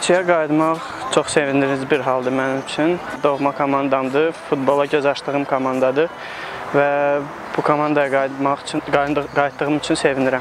Bakıya qayıtmaq çox sevindirici bir haldır mənim üçün. Doğma komandamdır, futbola göz açdığım komandadır və bu komandaya qayıtdığım üçün sevinirəm.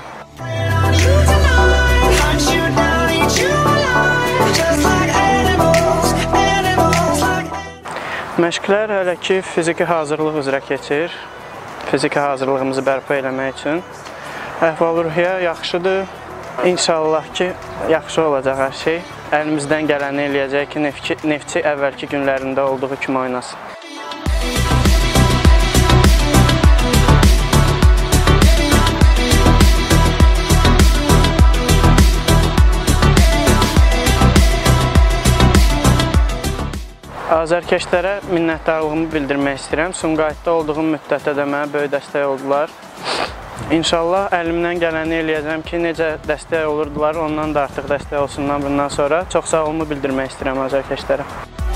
Məşqlər hələ ki fiziki hazırlıq üzrə keçir. Fiziki hazırlığımızı bərpa eləmək üçün. Əhval-ruhiyyə yaxşıdır. İnşallah ki, yaxşı olacaq hər şey. Əlimizdən gələni eləyəcək ki, Neftçi əvvəlki günlərində olduğu kimi oynasın. Azərkeşlərə minnətdarlığımı bildirmək istəyirəm. Sumqayıtda olduğum müddətdə də mənə böyük dəstək oldular. İnşallah əlimdən gələni eləyəcəm ki, necə dəstək olurdular, ondan da artıq dəstək olsunlar bundan sonra. Çox sağ olunu bildirmək istəyirəm azərkeşlərə.